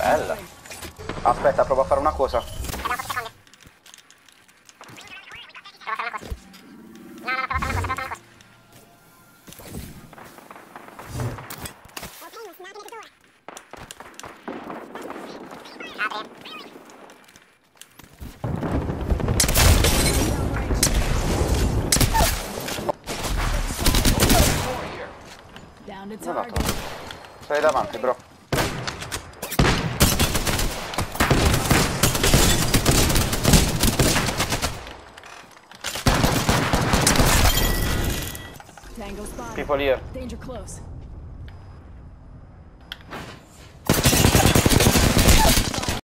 Bella. Aspetta, provo a fare una cosa. Stai davanti, bro. People here. Danger close.